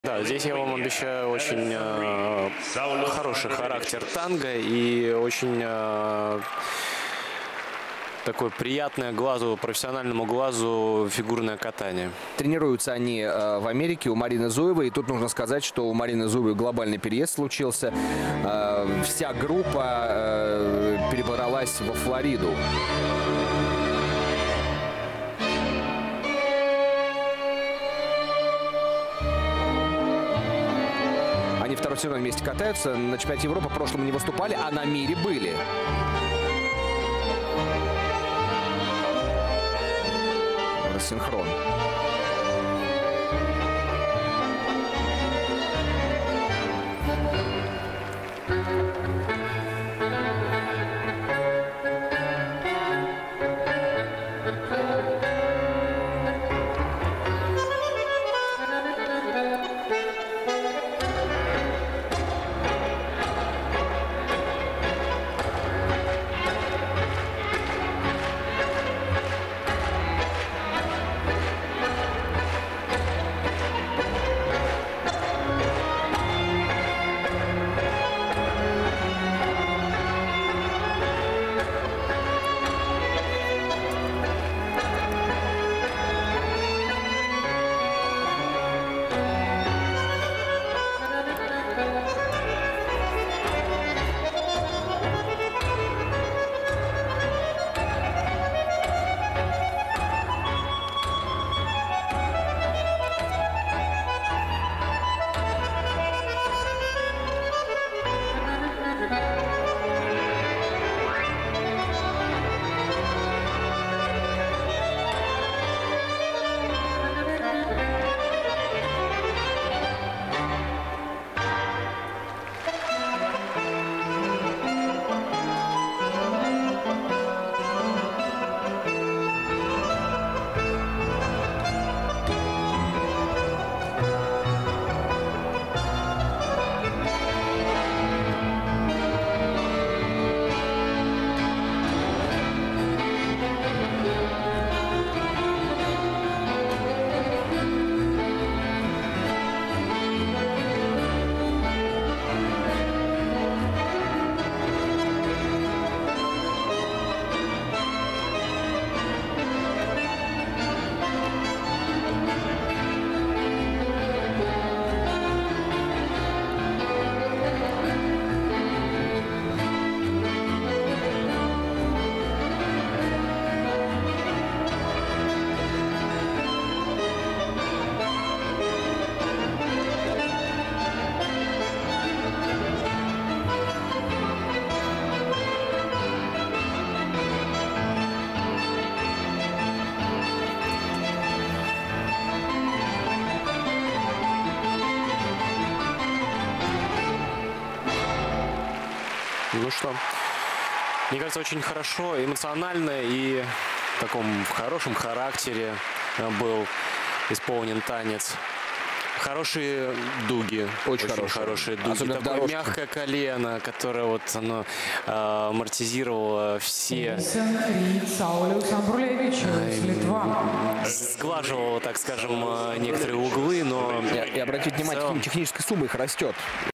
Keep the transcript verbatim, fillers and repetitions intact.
Да, здесь я вам обещаю очень э, хороший характер танго и очень э, такое приятное глазу, профессиональному глазу фигурное катание. Тренируются они э, в Америке у Марины Зуевой. И тут нужно сказать, что у Марины Зуевой глобальный переезд случился. Э, вся группа э, перебралась во Флориду. Они второй сезон вместе катаются. На чемпионате Европы в прошлом не выступали, а на мире были. Рассинхрон. Ну что, мне кажется, очень хорошо, эмоционально и в таком в хорошем характере был исполнен танец. Хорошие дуги, очень, очень хорошие. хорошие дуги. Особенно такое мягкое колено, которое вот оно э, амортизировало все, сглаживало, так скажем, некоторые углы, но и, и обратите внимание, техническая сумма их растет.